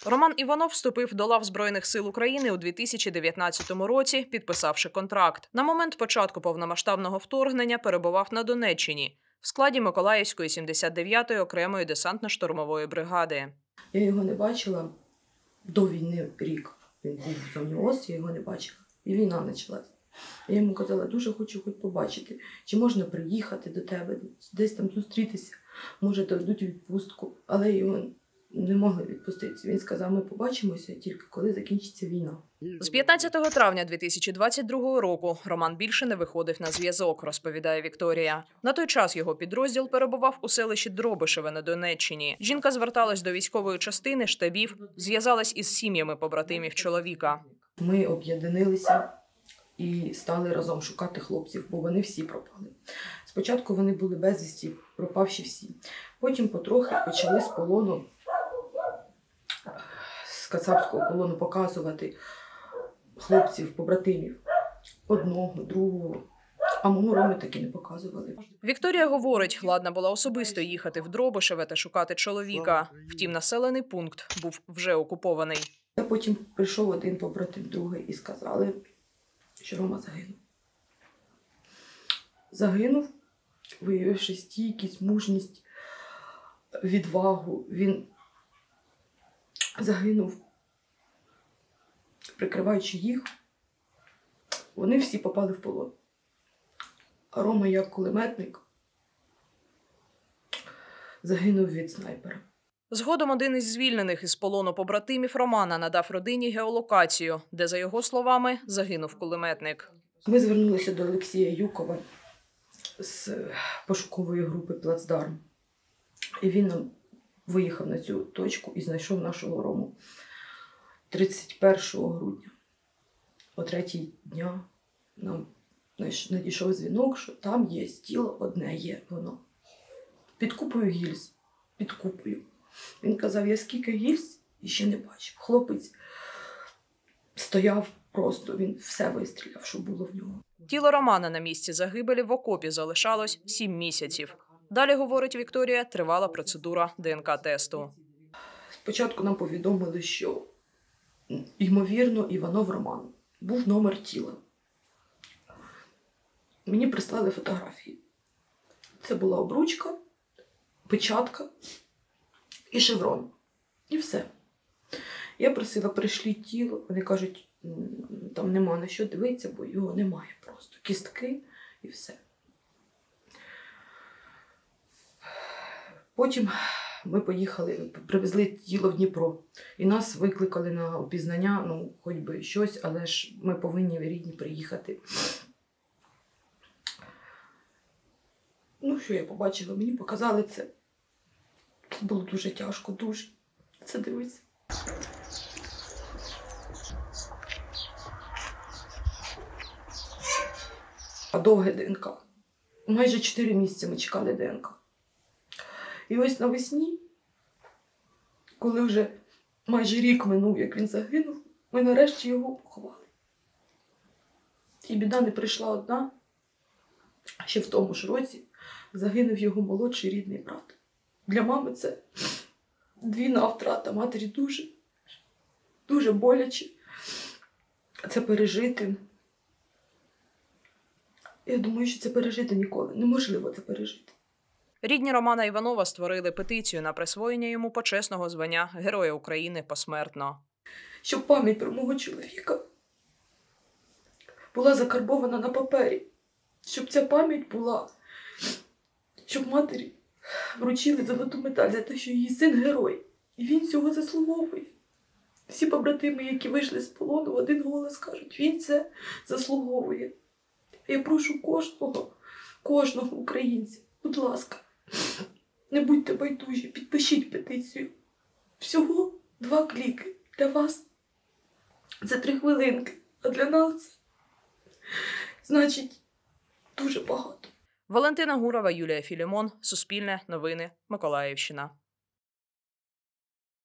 Роман Іванов вступив до лав Збройних сил України у 2019 році, підписавши контракт. На момент початку повномасштабного вторгнення перебував на Донеччині в складі Миколаївської 79-ї окремої десантно-штурмової бригади. Я його не бачила до війни рік. Він був в зоні ООС, я його не бачила. І війна почалась. Я йому казала, дуже хочу хоч побачити, чи можна приїхати до тебе, десь там зустрітися, може, дадуть відпустку. Але його не могли відпустити. Він сказав, ми побачимося тільки коли закінчиться війна. З 15 травня 2022 року Роман більше не виходив на зв'язок, розповідає Вікторія. На той час його підрозділ перебував у селищі Дробишеве на Донеччині. Жінка зверталась до військової частини, штабів, зв'язалась із сім'ями побратимів чоловіка. Ми об'єдналися і стали разом шукати хлопців, бо вони всі пропали. Спочатку вони були безвісті, пропавші всі. Потім потрохи почали з полону, з кацапського полону показувати хлопців, побратимів. Одного, другого. А мого Роми таки не показували. Вікторія говорить, ладна була особисто їхати в Дробишеве та шукати чоловіка. Втім, населений пункт був вже окупований. А потім прийшов один побратим, другий і сказали, що Рома загинув. Загинув, виявивши стійкість, мужність, відвагу. Він загинув, прикриваючи їх. Вони всі попали в полон. А Рома, як кулеметник, загинув від снайпера. Згодом один із звільнених із полону побратимів Романа надав родині геолокацію, де, за його словами, загинув кулеметник. Ми звернулися до Олексія Юкова з пошукової групи «Плацдарм». І він нам виїхав на цю точку і знайшов нашого Рому. 31 грудня, о 3-й дня, нам надійшов дзвінок, що там є тіло, одне є воно. Під купою гільз, під купою. Він казав, я скільки гільз і ще не бачив. Хлопець стояв просто, він все вистріляв, що було в нього. Тіло Романа на місці загибелі в окопі залишалось 7 місяців. Далі, говорить Вікторія, тривала процедура ДНК-тесту. Спочатку нам повідомили, що, ймовірно, Іванов Роман. Був номер тіла. Мені прислали фотографії. Це була обручка, печатка і шеврон. І все. Я просила, пришліть тіло. Вони кажуть, там нема на що дивитися, бо його немає просто. Кістки і все. Потім ми поїхали, привезли тіло в Дніпро. І нас викликали на опізнання, ну, хоч би щось, але ж ми повинні рідні приїхати. Ну, що я побачила? Мені показали це. Це було дуже тяжко, дуже. Це дивиться. А довге ДНК. Майже 4 місяці ми чекали ДНК. І ось навесні, коли вже майже рік минув, як він загинув, ми нарешті його поховали. І біда не прийшла одна. Ще в тому ж році загинув його молодший рідний брат. Для мами це двійна втрата, матері дуже, дуже боляче це пережити. Я думаю, що це пережити ніколи. Неможливо це пережити. Рідні Романа Іванова створили петицію на присвоєння йому почесного звання Героя України посмертно. Щоб пам'ять про мого чоловіка була закарбована на папері. Щоб ця пам'ять була, щоб матері вручили золоту медаль за те, що її син герой. І він цього заслуговує. Всі побратими, які вийшли з полону, в один голос кажуть, він це заслуговує. Я прошу кожного українця, будь ласка, не будьте байдужі, підпишіть петицію. Всього 2 кліки. Для вас це 3 хвилинки, а для нас це значить дуже багато. Валентина Гурова, Юлія Філімон, Суспільне новини, Миколаївщина.